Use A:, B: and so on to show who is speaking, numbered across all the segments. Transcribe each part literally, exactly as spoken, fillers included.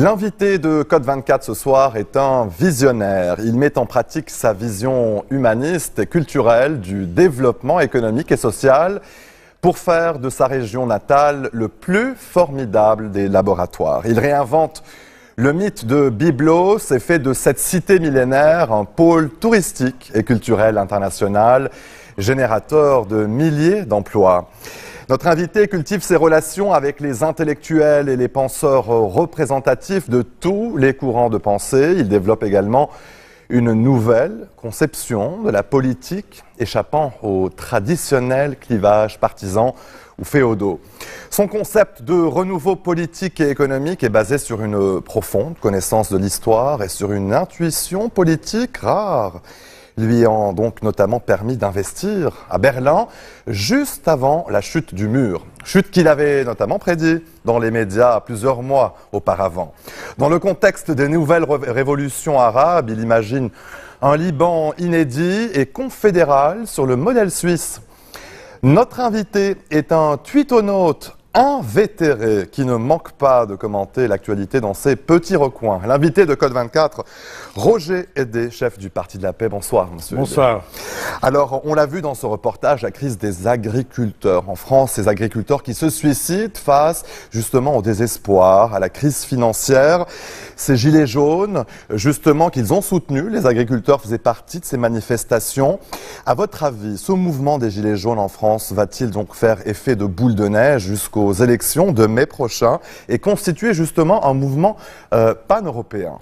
A: L'invité de Code vingt-quatre ce soir est un visionnaire. Il met en pratique sa vision humaniste et culturelle du développement économique et social pour faire de sa région natale le plus formidable des laboratoires. Il réinvente le mythe de Byblos et fait de cette cité millénaire un pôle touristique et culturel international, générateur de milliers d'emplois. Notre invité cultive ses relations avec les intellectuels et les penseurs représentatifs de tous les courants de pensée. Il développe également une nouvelle conception de la politique échappant aux traditionnels clivages partisans ou féodaux. Son concept de renouveau politique et économique est basé sur une profonde connaissance de l'histoire et sur une intuition politique rare, lui ayant donc notamment permis d'investir à Berlin juste avant la chute du mur. Chute qu'il avait notamment prédit dans les médias plusieurs mois auparavant. Dans le contexte des nouvelles révolutions arabes, il imagine un Liban inédit et confédéral sur le modèle suisse. Notre invité est un tweetonaute invétéré qui ne manque pas de commenter l'actualité dans ses petits recoins. L'invité de Code vingt-quatre, Roger Hédé, chef du Parti de la Paix. Bonsoir, monsieur.
B: Bonsoir.
A: Hédé. Alors, on l'a vu dans ce reportage, la crise des agriculteurs. En France, ces agriculteurs qui se suicident face justement au désespoir, à la crise financière. Ces gilets jaunes, justement, qu'ils ont soutenus, les agriculteurs faisaient partie de ces manifestations. À votre avis, ce mouvement des gilets jaunes en France va-t-il donc faire effet de boule de neige jusqu'au aux élections de mai prochain et constituer justement un mouvement euh, pan-européen?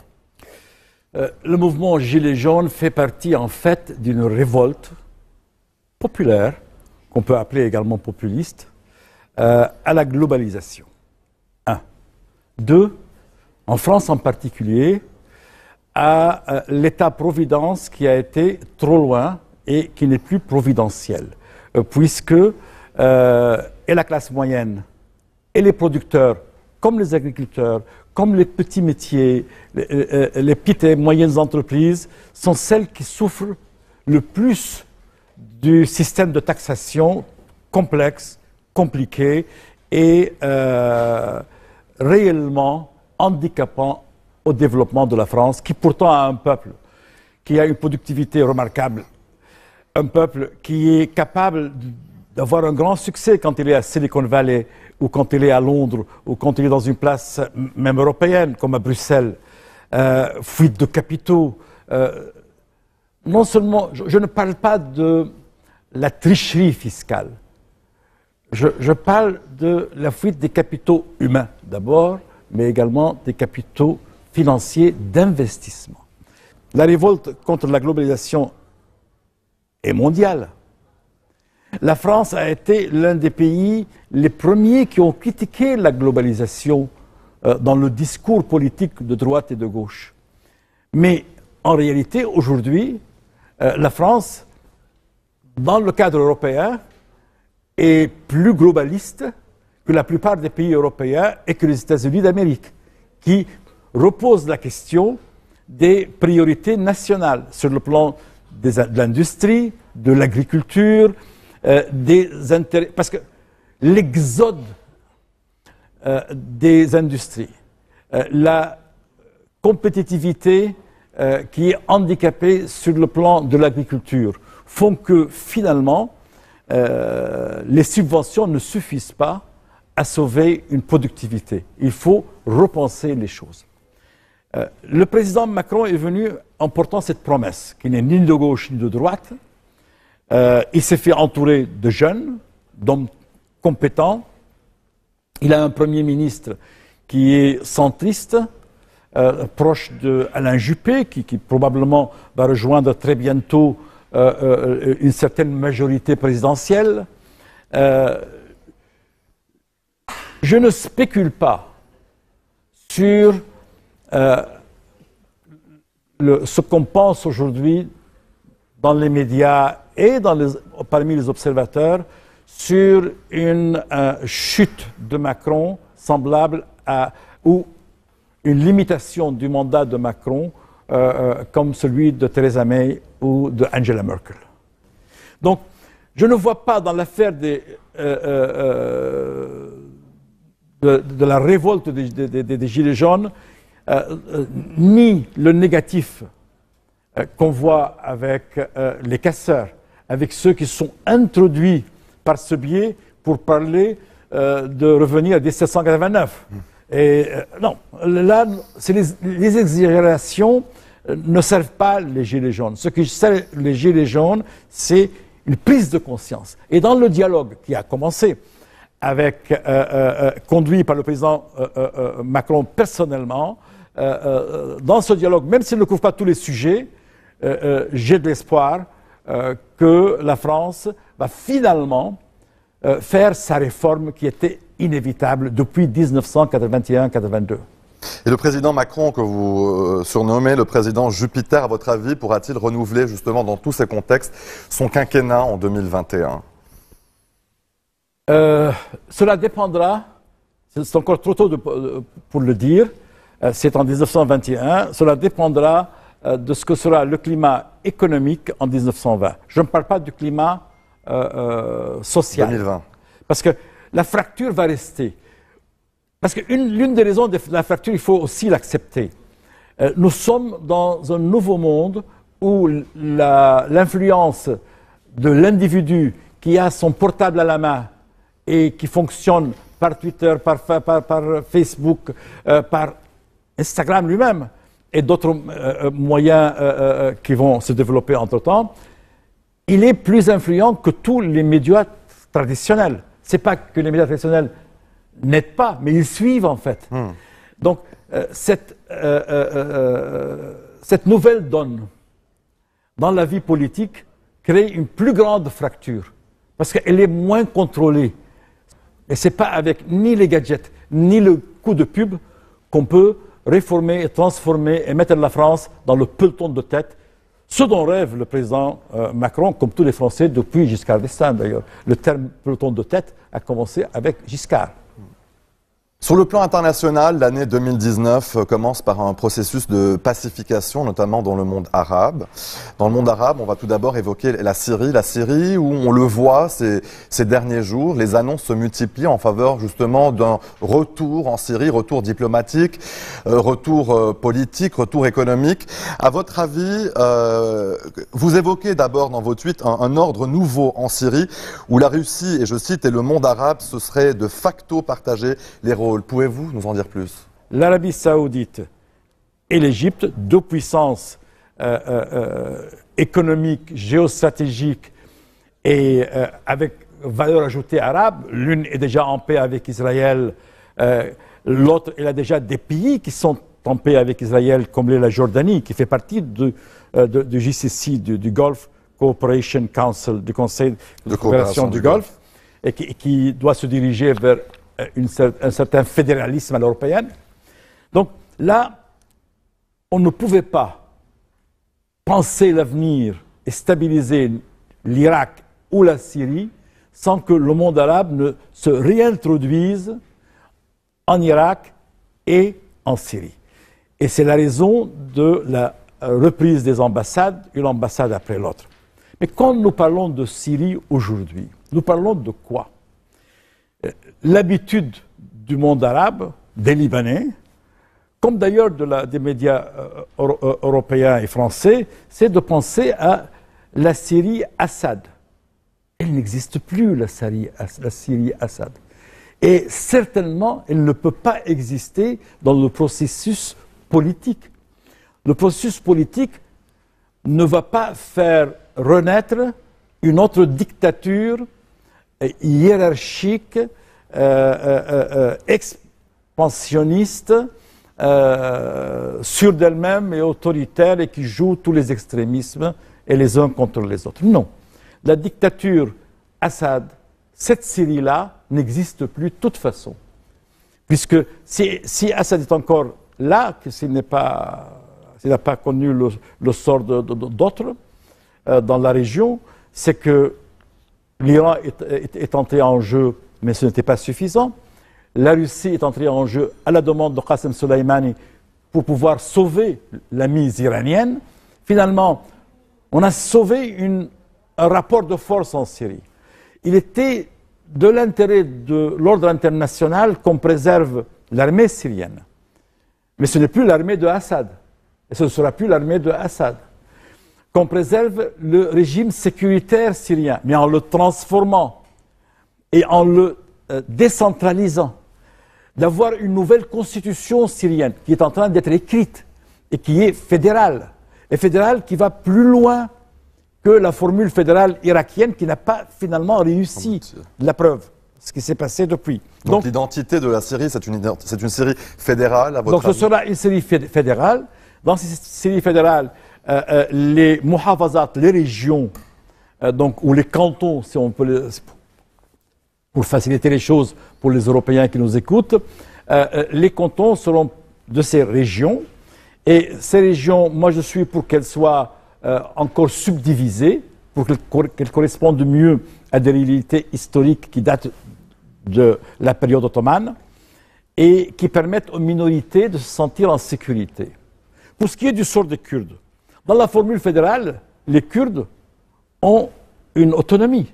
B: euh, Le mouvement Gilets jaunes fait partie en fait d'une révolte populaire, qu'on peut appeler également populiste, euh, à la globalisation. Un. Deux, en France en particulier, à euh, l'État-providence qui a été trop loin et qui n'est plus providentiel, euh, puisque euh, et la classe moyenne et les producteurs, comme les agriculteurs, comme les petits métiers, les, les petites et moyennes entreprises, sont celles qui souffrent le plus du système de taxation complexe, compliqué et euh, réellement handicapant au développement de la France, qui pourtant a un peuple qui a une productivité remarquable, un peuple qui est capable d'avoir un grand succès quand il est à Silicon Valley ou quand il est à Londres ou quand il est dans une place même européenne comme à Bruxelles. Euh, fuite de capitaux. Euh, non seulement, je, je ne parle pas de la tricherie fiscale. Je, je parle de la fuite des capitaux humains d'abord, mais également des capitaux financiers d'investissement. La révolte contre la globalisation est mondiale. La France a été l'un des pays les premiers qui ont critiqué la globalisation euh, dans le discours politique de droite et de gauche. Mais en réalité, aujourd'hui, euh, la France, dans le cadre européen, est plus globaliste que la plupart des pays européens et que les États-Unis d'Amérique, qui reposent la question des priorités nationales sur le plan des, de l'industrie, de l'agriculture, Euh, des intérêts, parce que l'exode euh, des industries, euh, la compétitivité euh, qui est handicapée sur le plan de l'agriculture, font que finalement euh, les subventions ne suffisent pas à sauver une productivité. Il faut repenser les choses. Euh, le président Macron est venu en portant cette promesse, qui n'est ni de gauche ni de droite. Euh, il s'est fait entourer de jeunes, d'hommes compétents. Il a un Premier ministre qui est centriste, euh, proche d'Alain Juppé, qui, qui probablement va rejoindre très bientôt euh, euh, une certaine majorité présidentielle. Euh, je ne spécule pas sur euh, le, ce qu'on pense aujourd'hui dans les médias et dans les, parmi les observateurs sur une euh, chute de Macron semblable à, ou une limitation du mandat de Macron euh, euh, comme celui de Theresa May ou de Angela Merkel. Donc, je ne vois pas dans l'affaire des, euh, euh, de, de la révolte des, des, des, des Gilets jaunes euh, euh, ni le négatif euh, qu'on voit avec euh, les casseurs, avec ceux qui sont introduits par ce biais pour parler euh, de revenir à dix-sept cent quatre-vingt-neuf. Mmh. Et euh, non, là, les, les exagérations euh, ne servent pas les gilets jaunes. Ce qui sert les gilets jaunes, c'est une prise de conscience. Et dans le dialogue qui a commencé, avec, euh, euh, conduit par le président euh, euh, Macron personnellement, euh, euh, dans ce dialogue, même s'il ne couvre pas tous les sujets, euh, euh, j'ai de l'espoir euh, que la France va finalement euh, faire sa réforme qui était inévitable depuis mille neuf cent quatre-vingt-un quatre-vingt-deux.
A: Et le président Macron, que vous euh, surnommez le président Jupiter, à votre avis, pourra-t-il renouveler justement dans tous ces contextes son quinquennat en deux mille vingt et un?
B: Euh, cela dépendra, c'est encore trop tôt de, pour le dire, euh, c'est en mille neuf cent vingt et un, cela dépendra euh, de ce que sera le climat économique en mille neuf cent vingt. Je ne parle pas du climat euh, euh, social.
A: deux mille vingt.
B: Parce que la fracture va rester. Parce que l'une des raisons de la fracture, il faut aussi l'accepter. Euh, nous sommes dans un nouveau monde où l'influence de l'individu qui a son portable à la main et qui fonctionne par Twitter, par, par, par Facebook, euh, par Instagram lui-même et d'autres euh, moyens euh, euh, qui vont se développer entre-temps, il est plus influent que tous les médias traditionnels. Ce n'est pas que les médias traditionnels n'aident pas, mais ils suivent en fait. Mmh. Donc, euh, cette, euh, euh, euh, cette nouvelle donne dans la vie politique crée une plus grande fracture parce qu'elle est moins contrôlée. Et ce n'est pas avec ni les gadgets, ni le coup de pub qu'on peut réformer, transformer et mettre la France dans le peloton de tête. Ce dont rêve le président euh, Macron, comme tous les Français, depuis Giscard d'Estaing d'ailleurs. Le terme peloton de tête a commencé avec Giscard.
A: Sur le plan international, l'année deux mille dix-neuf commence par un processus de pacification, notamment dans le monde arabe. Dans le monde arabe, on va tout d'abord évoquer la Syrie. La Syrie où on le voit ces, ces derniers jours, les annonces se multiplient en faveur justement d'un retour en Syrie, retour diplomatique, euh, retour euh, politique, retour économique. À votre avis, euh, vous évoquez d'abord dans votre tweet un, un ordre nouveau en Syrie où la Russie, et je cite, et le monde arabe, ce serait de facto partager les rôles. Pouvez-vous nous en dire plus?
B: L'Arabie saoudite et l'Égypte, deux puissances euh, euh, économiques, géostratégiques et euh, avec valeur ajoutée arabe, l'une est déjà en paix avec Israël, euh, l'autre, elle a déjà des pays qui sont en paix avec Israël, comme la Jordanie, qui fait partie de, euh, de, de G C C, du, du Gulf Cooperation Council, du Conseil de, de coopération du, du Golfe, Golfe, et qui, qui doit se diriger vers Une, un certain fédéralisme à l'européenne. Donc là, on ne pouvait pas penser l'avenir et stabiliser l'Irak ou la Syrie sans que le monde arabe ne se réintroduise en Irak et en Syrie. Et c'est la raison de la reprise des ambassades, une ambassade après l'autre. Mais quand nous parlons de Syrie aujourd'hui, nous parlons de quoi? L'habitude du monde arabe, des Libanais, comme d'ailleurs de la, des médias euh, euh, européens et français, c'est de penser à la Syrie Assad. Elle n'existe plus, la Syrie, la Syrie Assad. Et certainement, elle ne peut pas exister dans le processus politique. Le processus politique ne va pas faire renaître une autre dictature hiérarchique, euh, euh, euh, expansionniste, euh, sûre d'elle-même et autoritaire et qui joue tous les extrémismes et les uns contre les autres. Non. La dictature Assad, cette Syrie-là, n'existe plus de toute façon. Puisque si, si Assad est encore là, que s'il n'est pas, s'il n'a pas connu le, le sort d'autres euh, dans la région, c'est que l'Iran est, est, est entré en jeu, mais ce n'était pas suffisant. La Russie est entrée en jeu à la demande de Qasem Soleimani pour pouvoir sauver la mise iranienne. Finalement, on a sauvé une, un rapport de force en Syrie. Il était de l'intérêt de l'ordre international qu'on préserve l'armée syrienne. Mais ce n'est plus l'armée de Assad. Et ce ne sera plus l'armée de Assad. Qu'on préserve le régime sécuritaire syrien, mais en le transformant et en le euh, décentralisant. D'avoir une nouvelle constitution syrienne qui est en train d'être écrite et qui est fédérale. Et fédérale qui va plus loin que la formule fédérale irakienne qui n'a pas finalement réussi la preuve, ce qui s'est passé depuis.
A: Donc, donc l'identité de la Syrie, c'est une, une Syrie fédérale à votre
B: Donc
A: avis?
B: Ce sera une Syrie fédérale. Dans cette Syrie fédérale, euh, euh, les muhafazat, les régions, euh, donc, ou les cantons, si on peut le, pour faciliter les choses pour les Européens qui nous écoutent, euh, les cantons seront de ces régions. Et ces régions, moi je suis pour qu'elles soient euh, encore subdivisées, pour qu'elles qu'elles correspondent mieux à des réalités historiques qui datent de la période ottomane et qui permettent aux minorités de se sentir en sécurité. Pour ce qui est du sort des Kurdes, dans la formule fédérale, les Kurdes ont une autonomie.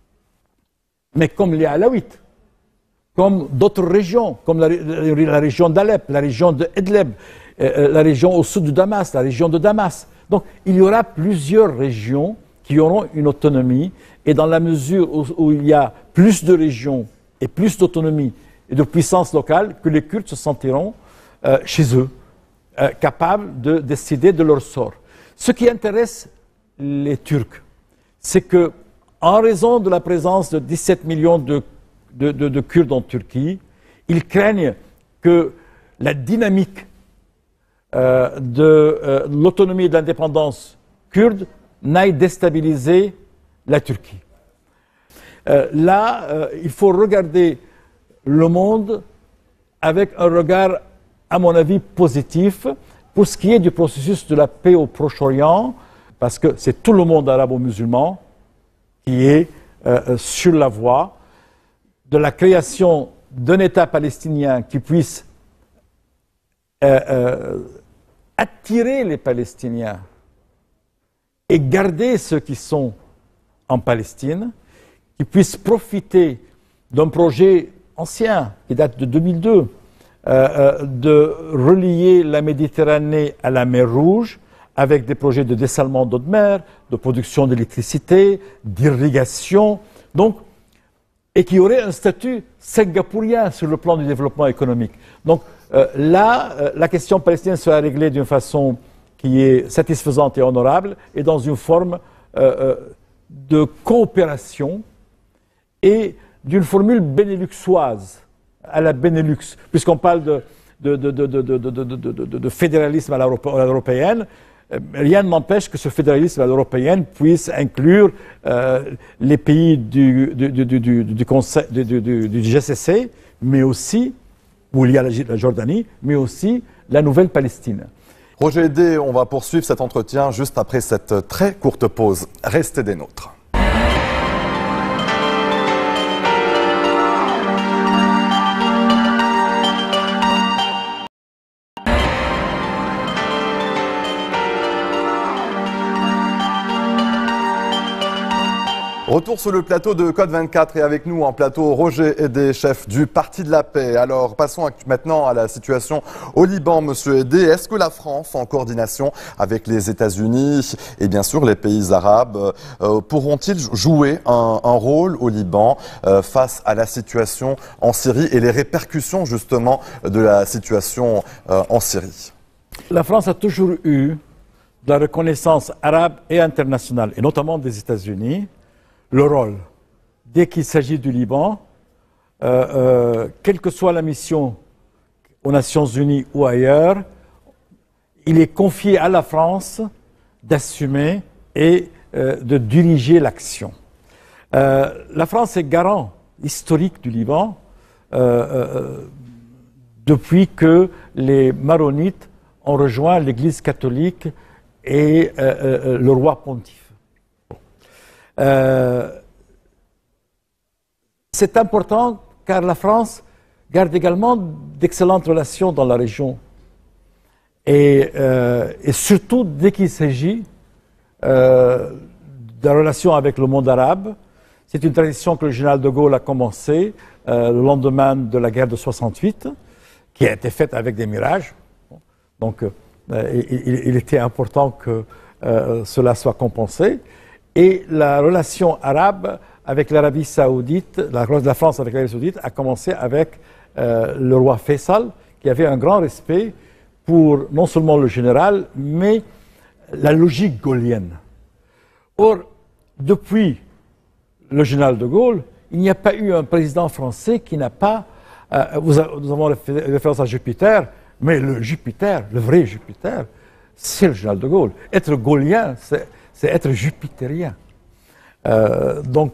B: Mais comme les Alaouites, comme d'autres régions, comme la, la, la région d'Alep, la région de Idlib, euh, la région au sud de Damas, la région de Damas. Donc il y aura plusieurs régions qui auront une autonomie, et dans la mesure où, où il y a plus de régions et plus d'autonomie et de puissance locale, que les Kurdes se sentiront euh, chez eux, euh, capables de décider de leur sort. Ce qui intéresse les Turcs, c'est que, en raison de la présence de dix-sept millions de, de, de, de Kurdes en Turquie, ils craignent que la dynamique euh, de euh, l'autonomie et de l'indépendance kurde n'aille déstabiliser la Turquie. Euh, là, euh, il faut regarder le monde avec un regard, à mon avis, positif pour ce qui est du processus de la paix au Proche-Orient, parce que c'est tout le monde arabo-musulman qui est euh, sur la voie de la création d'un État palestinien qui puisse euh, euh, attirer les Palestiniens et garder ceux qui sont en Palestine, qui puisse profiter d'un projet ancien qui date de deux mille deux, euh, euh, de relier la Méditerranée à la mer Rouge, avec des projets de dessalement d'eau de mer, de production d'électricité, d'irrigation, donc, et qui aurait un statut singapourien sur le plan du développement économique. Donc euh, là, euh, la question palestinienne sera réglée d'une façon qui est satisfaisante et honorable, et dans une forme euh, euh, de coopération et d'une formule bénéluxoise, à la Benelux, puisqu'on parle de, de, de, de, de, de, de, de, de, de fédéralisme à l'européenne. Rien ne m'empêche que ce fédéralisme à l'européenne puisse inclure euh, les pays du, du, du, du, du, conseil, du, du, du G C C, mais aussi, où il y a la, la Jordanie, mais aussi la Nouvelle-Palestine.
A: Roger Hédé, on va poursuivre cet entretien juste après cette très courte pause. Restez des nôtres. Retour sur le plateau de Code vingt-quatre et avec nous en plateau Roger Hédé, chef du Parti de la Paix. Alors passons maintenant à la situation au Liban, monsieur Hédé. Est-ce que la France, en coordination avec les États-Unis et bien sûr les pays arabes, euh, pourront-ils jouer un, un rôle au Liban euh, face à la situation en Syrie et les répercussions justement de la situation euh, en Syrie?
B: La France a toujours eu de la reconnaissance arabe et internationale, et notamment des États-Unis, le rôle, dès qu'il s'agit du Liban, euh, euh, quelle que soit la mission aux Nations Unies ou ailleurs, il est confié à la France d'assumer et euh, de diriger l'action. Euh, la France est garant historique du Liban euh, euh, depuis que les maronites ont rejoint l'Église catholique et euh, euh, le roi pontife. Euh, c'est important car la France garde également d'excellentes relations dans la région. Et, euh, et surtout dès qu'il s'agit euh, de relations avec le monde arabe. C'est une tradition que le général de Gaulle a commencé euh, le lendemain de la guerre de soixante-huit, qui a été faite avec des mirages. Donc, euh, il, il était important que euh, cela soit compensé. Et la relation arabe avec l'Arabie saoudite, la, la France avec l'Arabie saoudite, a commencé avec euh, le roi Faisal, qui avait un grand respect pour non seulement le général, mais la logique gaullienne. Or, depuis le général de Gaulle, il n'y a pas eu un président français qui n'a pas... Euh, vous a, nous avons référence à Jupiter, mais le Jupiter, le vrai Jupiter, c'est le général de Gaulle. Être gaullien, c'est être jupitérien. Euh, donc,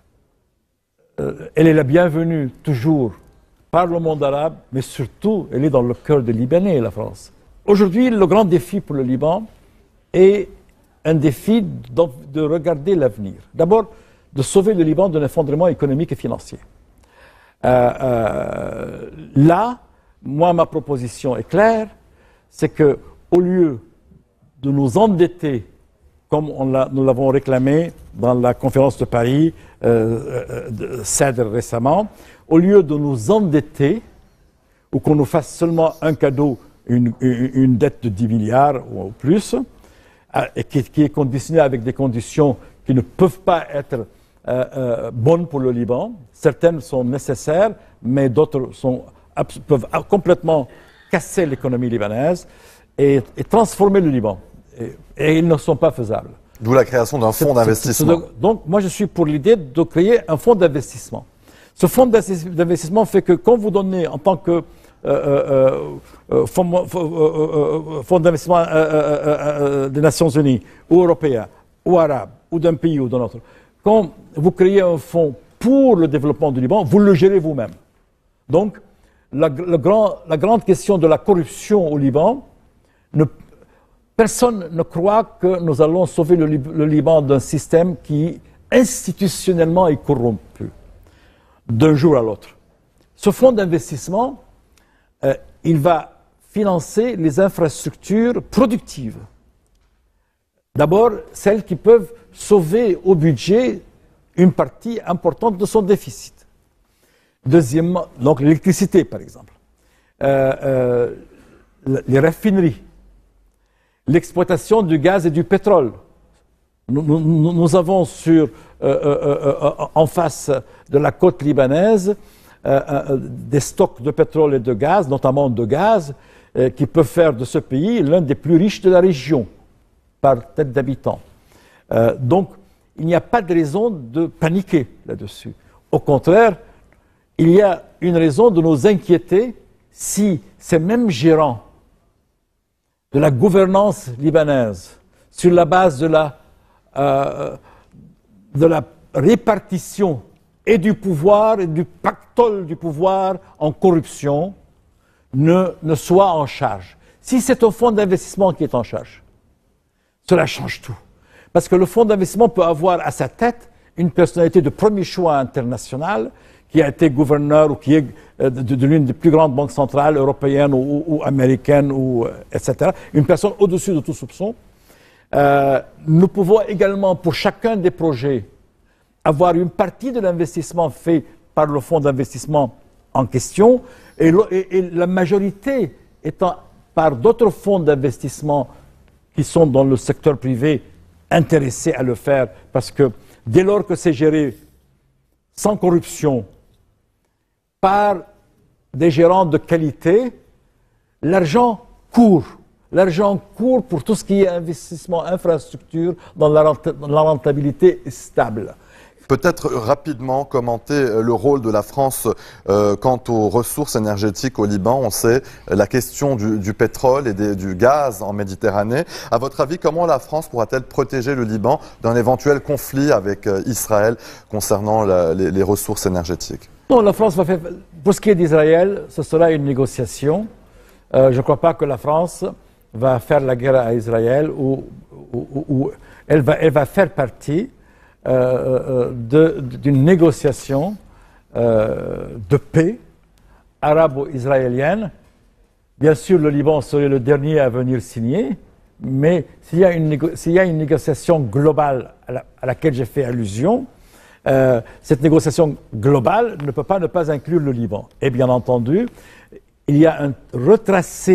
B: euh, elle est la bienvenue toujours par le monde arabe, mais surtout, elle est dans le cœur des Libanais, la France. Aujourd'hui, le grand défi pour le Liban est un défi de regarder l'avenir. D'abord, de sauver le Liban d'un effondrement économique et financier. Euh, euh, là, moi, ma proposition est claire, c'est que au lieu de nous endetter, comme on l'a, nous l'avons réclamé dans la conférence de Paris, euh, de Cèdre récemment, au lieu de nous endetter, ou qu'on nous fasse seulement un cadeau, une, une, une dette de dix milliards ou plus, euh, et qui, qui est conditionnée avec des conditions qui ne peuvent pas être euh, euh, bonnes pour le Liban. Certaines sont nécessaires, mais d'autres sont, peuvent complètement casser l'économie libanaise et, et transformer le Liban. Et, et ils ne sont pas faisables.
A: D'où la création d'un fonds d'investissement.
B: Donc, moi, je suis pour l'idée de créer un fonds d'investissement. Ce fonds d'investissement fait que quand vous donnez en tant que euh, euh, euh, fonds, euh, fonds d'investissement euh, euh, euh, des Nations Unies, ou européen, ou arabe, ou d'un pays ou d'un autre, quand vous créez un fonds pour le développement du Liban, vous le gérez vous-même. Donc, la, le grand, la grande question de la corruption au Liban, ne, personne ne croit que nous allons sauver le, le Liban d'un système qui institutionnellement est corrompu d'un jour à l'autre. Ce fonds d'investissement, euh, il va financer les infrastructures productives. D'abord, celles qui peuvent sauver au budget une partie importante de son déficit. Deuxièmement, donc l'électricité, par exemple, euh, euh, les raffineries, l'exploitation du gaz et du pétrole. Nous, nous, nous avons sur, euh, euh, euh, en face de la côte libanaise euh, euh, des stocks de pétrole et de gaz, notamment de gaz, euh, qui peuvent faire de ce pays l'un des plus riches de la région par tête d'habitant. Euh, donc, il n'y a pas de raison de paniquer là-dessus. Au contraire, il y a une raison de nous inquiéter si ces mêmes gérants de la gouvernance libanaise, sur la base de la Euh, de la répartition et du pouvoir et du pactole du pouvoir en corruption ne, ne soit en charge. Si c'est un fonds d'investissement qui est en charge, cela change tout. Parce que le fonds d'investissement peut avoir à sa tête une personnalité de premier choix international qui a été gouverneur ou qui est de, de, de l'une des plus grandes banques centrales européennes ou, ou américaines, ou, et cetera. Une personne au-dessus de tout soupçon. Euh, nous pouvons également, pour chacun des projets, avoir une partie de l'investissement fait par le fonds d'investissement en question et, le, et, et la majorité étant par d'autres fonds d'investissement qui sont dans le secteur privé intéressés à le faire parce que dès lors que c'est géré sans corruption par des gérants de qualité, l'argent court. L'argent court pour tout ce qui est investissement, infrastructure, dans la, dans la rentabilité stable.
A: Peut-être rapidement commenter le rôle de la France euh, quant aux ressources énergétiques au Liban. On sait la question du, du pétrole et des, du gaz en Méditerranée. À votre avis, comment la France pourra-t-elle protéger le Liban d'un éventuel conflit avec euh, Israël concernant la, les, les ressources énergétiques?
B: Non, la France va faire... Pour ce qui est d'Israël, ce sera une négociation. Euh, je ne crois pas que la France va faire la guerre à Israël ou, ou, ou, ou elle, va, elle va faire partie euh, d'une négociation euh, de paix arabo-israélienne. Bien sûr, le Liban serait le dernier à venir signer, mais s'il y a une, s'il y a une négociation globale à, la, à laquelle j'ai fait allusion, euh, cette négociation globale ne peut pas ne pas inclure le Liban. Et bien entendu, il y a un retracé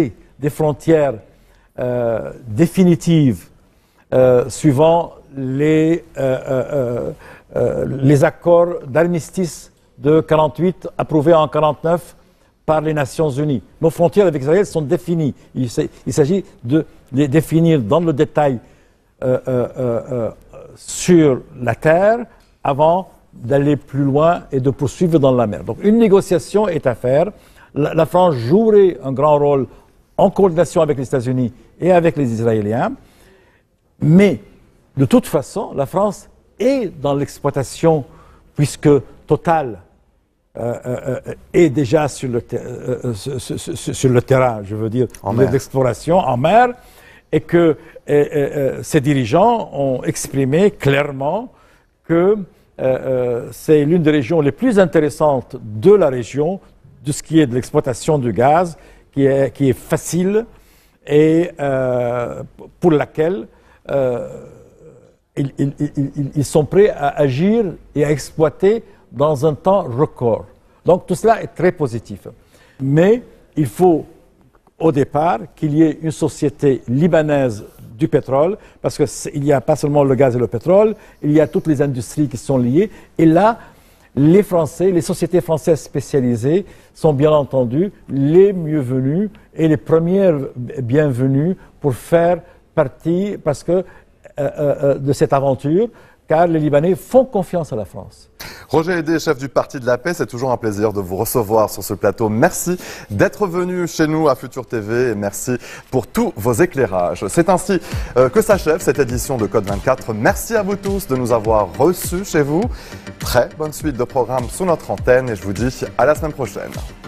B: des frontières euh, définitives euh, suivant les, euh, euh, euh, les accords d'armistice de mille neuf cent quarante-huit approuvés en mille neuf cent quarante-neuf par les Nations Unies. Nos frontières avec Israël sont définies. Il s'agit de les définir dans le détail euh, euh, euh, sur la terre avant d'aller plus loin et de poursuivre dans la mer. Donc une négociation est à faire. La, la France jouerait un grand rôle en coordination avec les États-Unis et avec les Israéliens. Mais de toute façon, la France est dans l'exploitation puisque Total euh, euh, est déjà sur le, euh, sur, sur, sur le terrain, je veux dire, d'exploration en mer, et que euh, euh, ces dirigeants ont exprimé clairement que euh, c'est l'une des régions les plus intéressantes de la région, de ce qui est de l'exploitation du gaz, qui est, qui est facile et euh, pour laquelle euh, ils, ils, ils, ils sont prêts à agir et à exploiter dans un temps record. Donc tout cela est très positif. Mais il faut au départ qu'il y ait une société libanaise du pétrole, parce qu'il n'y a pas seulement le gaz et le pétrole, il y a toutes les industries qui sont liées. Et là, les Français, les sociétés françaises spécialisées sont bien entendu les mieux venus et les premières bienvenues pour faire partie parce que, euh, euh, de cette aventure, car les Libanais font confiance à la France.
A: Roger Hédé, chef du Parti de la Paix, c'est toujours un plaisir de vous recevoir sur ce plateau. Merci d'être venu chez nous à Futur T V et merci pour tous vos éclairages. C'est ainsi euh, que s'achève cette édition de Code vingt-quatre. Merci à vous tous de nous avoir reçus chez vous. Très bonne suite de programmes sous notre antenne et je vous dis à la semaine prochaine.